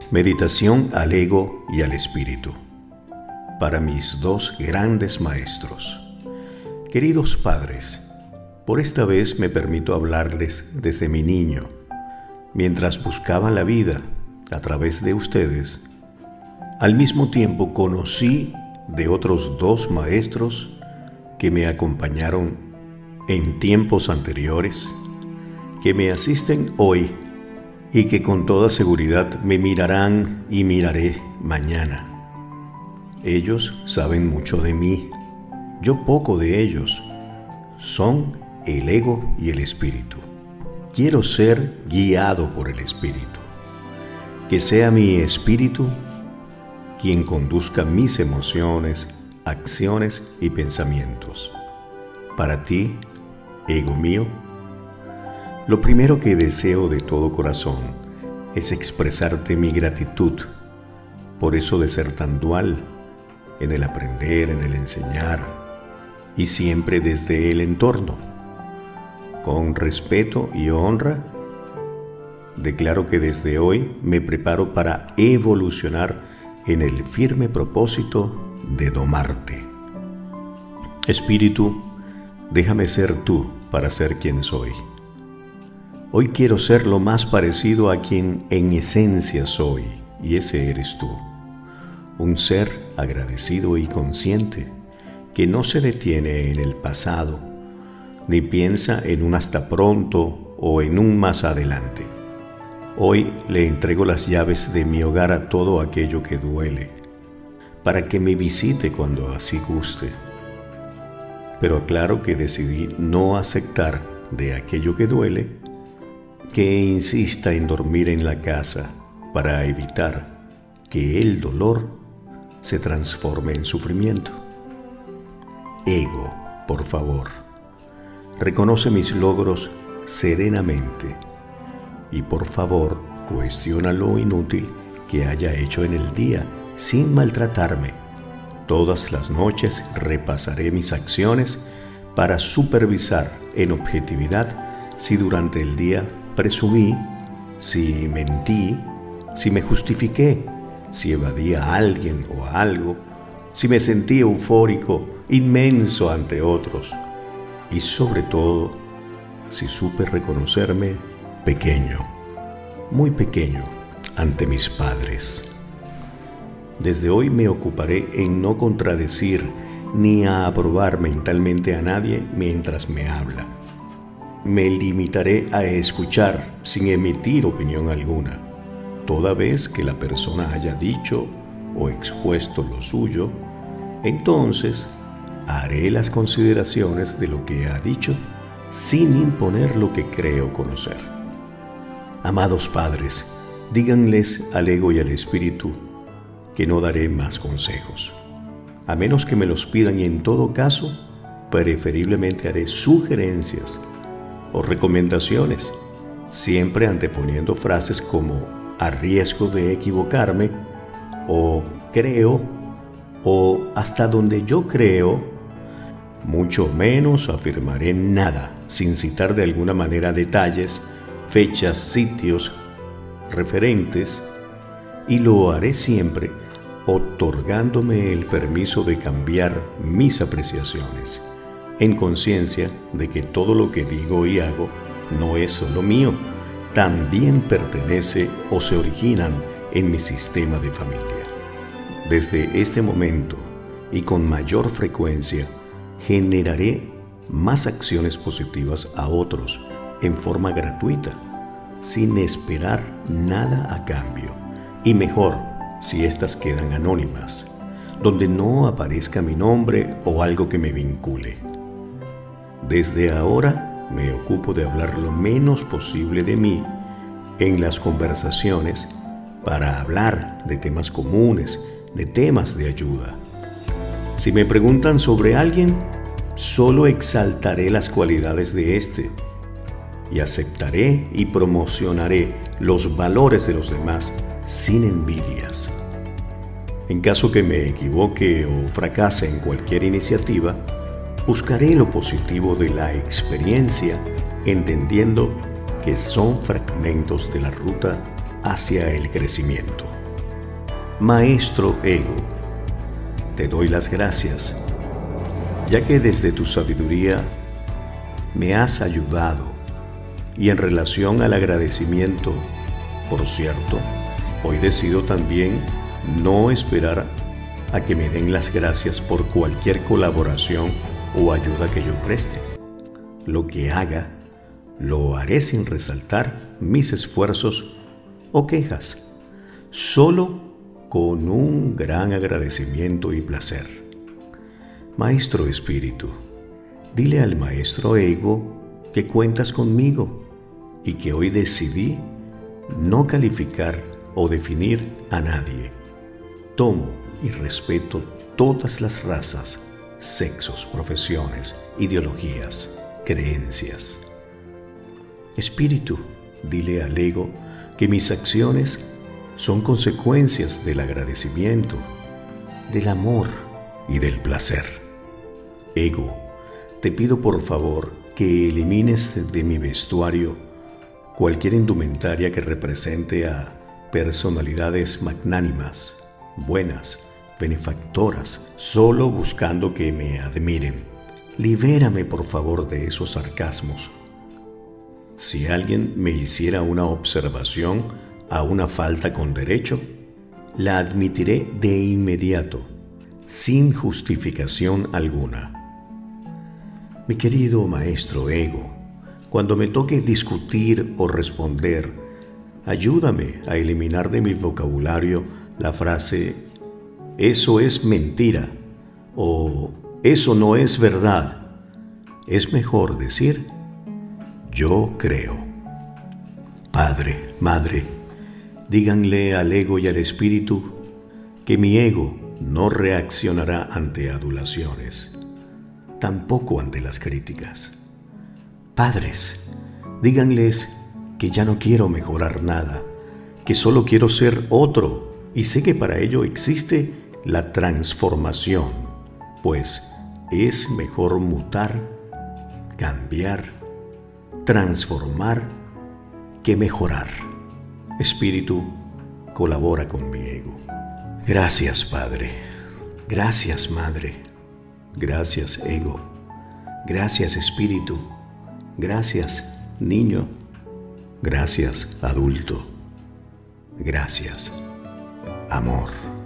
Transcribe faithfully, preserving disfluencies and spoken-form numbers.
Meditación al ego y al espíritu. Para mis dos grandes maestros. Queridos padres, por esta vez me permito hablarles desde mi niño, mientras buscaba la vida a través de ustedes. Al mismo tiempo conocí de otros dos maestros que me acompañaron en tiempos anteriores, que me asisten hoy y que con toda seguridad me mirarán y miraré mañana. Ellos saben mucho de mí, yo poco de ellos. Son el ego y el espíritu. Quiero ser guiado por el espíritu. Que sea mi espíritu quien conduzca mis emociones, acciones y pensamientos. Para ti, ego mío, lo primero que deseo de todo corazón es expresarte mi gratitud por eso de ser tan dual en el aprender, en el enseñar y siempre desde el entorno. Con respeto y honra, declaro que desde hoy me preparo para evolucionar en el firme propósito de domarte. Espíritu, déjame ser tú para ser quien soy. Hoy quiero ser lo más parecido a quien en esencia soy, y ese eres tú. Un ser agradecido y consciente, que no se detiene en el pasado, ni piensa en un hasta pronto o en un más adelante. Hoy le entrego las llaves de mi hogar a todo aquello que duele, para que me visite cuando así guste. Pero aclaro que decidí no aceptar de aquello que duele, que insista en dormir en la casa para evitar que el dolor se transforme en sufrimiento. Ego, por favor, reconoce mis logros serenamente y por favor cuestiona lo inútil que haya hecho en el día sin maltratarme. Todas las noches repasaré mis acciones para supervisar en objetividad si durante el día presumí, si mentí, si me justifiqué, si evadí a alguien o a algo, si me sentí eufórico, inmenso ante otros y sobre todo, si supe reconocerme pequeño, muy pequeño ante mis padres. Desde hoy me ocuparé en no contradecir ni a aprobar mentalmente a nadie mientras me habla. Me limitaré a escuchar sin emitir opinión alguna. Toda vez que la persona haya dicho o expuesto lo suyo, entonces haré las consideraciones de lo que ha dicho sin imponer lo que creo conocer. Amados padres, díganles al ego y al espíritu que no daré más consejos, a menos que me los pidan y en todo caso, preferiblemente haré sugerencias o recomendaciones, siempre anteponiendo frases como a riesgo de equivocarme, o creo, o hasta donde yo creo. Mucho menos afirmaré nada sin citar de alguna manera detalles, fechas, sitios, referentes, y lo haré siempre otorgándome el permiso de cambiar mis apreciaciones, en conciencia de que todo lo que digo y hago no es solo mío, también pertenece o se originan en mi sistema de familia. Desde este momento y con mayor frecuencia, generaré más acciones positivas a otros en forma gratuita, sin esperar nada a cambio, y mejor si éstas quedan anónimas, donde no aparezca mi nombre o algo que me vincule. Desde ahora me ocupo de hablar lo menos posible de mí en las conversaciones para hablar de temas comunes, de temas de ayuda. Si me preguntan sobre alguien, solo exaltaré las cualidades de éste y aceptaré y promocionaré los valores de los demás sin envidias. En caso que me equivoque o fracase en cualquier iniciativa, buscaré lo positivo de la experiencia, entendiendo que son fragmentos de la ruta hacia el crecimiento. Maestro Ego, te doy las gracias, ya que desde tu sabiduría me has ayudado, y en relación al agradecimiento, por cierto, hoy decido también no esperar a que me den las gracias por cualquier colaboración o ayuda que yo preste. Lo que haga, lo haré sin resaltar mis esfuerzos o quejas, solo con un gran agradecimiento y placer. Maestro Espíritu, dile al Maestro Ego que cuentas conmigo y que hoy decidí no calificar o definir a nadie. Tomo y respeto todas las razas, sexos, profesiones, ideologías, creencias. Espíritu, dile al ego que mis acciones son consecuencias del agradecimiento, del amor y del placer. Ego, te pido por favor que elimines de mi vestuario cualquier indumentaria que represente a personalidades magnánimas, buenas, benefactoras, solo buscando que me admiren. Libérame por favor de esos sarcasmos. Si alguien me hiciera una observación a una falta con derecho, la admitiré de inmediato, sin justificación alguna. Mi querido Maestro Ego, cuando me toque discutir o responder, ayúdame a eliminar de mi vocabulario la frase «eso es mentira» o «eso no es verdad». Es mejor decir «yo creo». Padre, Madre, díganle al ego y al espíritu que mi ego no reaccionará ante adulaciones, tampoco ante las críticas. Padres, díganles que ya no quiero mejorar nada, que solo quiero ser otro, y sé que para ello existe la transformación, pues es mejor mutar, cambiar, transformar que mejorar. Espíritu, colabora con mi ego. Gracias, Padre. Gracias, Madre. Gracias, ego. Gracias, Espíritu. Gracias, niño. Gracias, adulto. Gracias, amor.